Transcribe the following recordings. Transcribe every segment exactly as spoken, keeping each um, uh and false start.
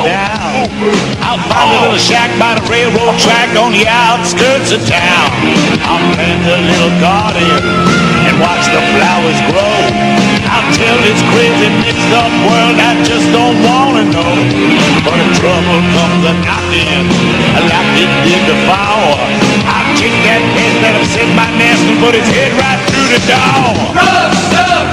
down. I'll find a little shack by the railroad track on the outskirts of town. I'll plant a little garden and watch the flowers grow. I'll tell this crazy mixed up world I just don't wanna know. But if trouble comes a knocking, like it did before, I'll kick that head that upset my nest and put his head right through the door. What's up?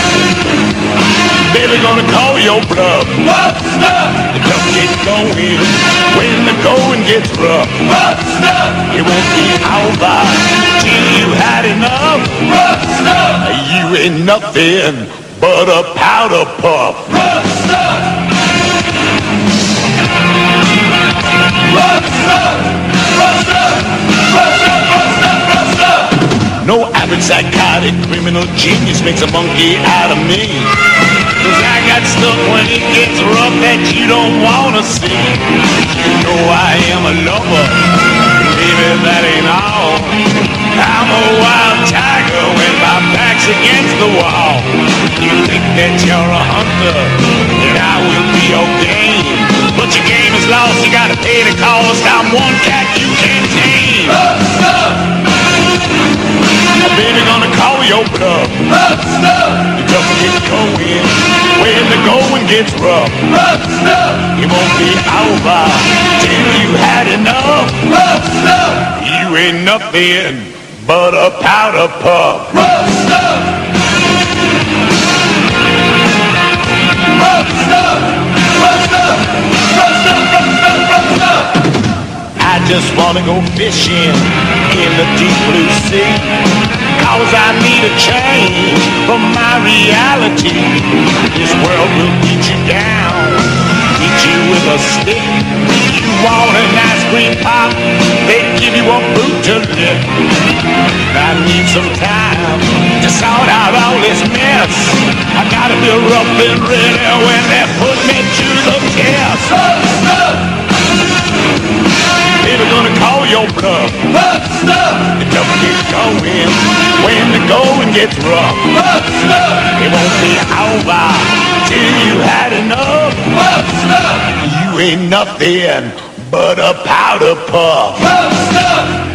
Baby, gonna call your bluff. What's up? The tough get going when the going gets rough. What's up? It won't be over till you had enough. What's up? You ain't nothing but a powder puff. What's up? What's up? What's up? What's up? What's up? What's up? No average psychotic criminal genius makes a monkey out of me. Cause I got stuff when it gets rough that you don't wanna see. You know I am a lover, baby, that ain't all. I'm a wild tiger when my back's against the wall. You think that you're a hunter, and I will be your game. But your game is lost, you gotta pay the cost. I'm one cat you can't tame. What's up? Baby, gonna call your bluff. What's up? The tough get going when the going gets rough. What's up? It won't be over till you had enough. What's up? You ain't nothing but a powder puff. What's up? What's up? What's up? What's up? What's up? I just wanna go fishing in the deep blue sea, cause I need a change from my reality. This world will beat you down, beat you with a stick. You want an ice cream pop, they give you a boot to lick. I need some time to sort out all this mess. I gotta be rough and ready when they put me to the test. Baby, gonna call your bluff. What's up? The tough get going when the going gets rough. What's up? It won't be over till you had enough. What's up? You ain't nothing but a powder puff. What's up?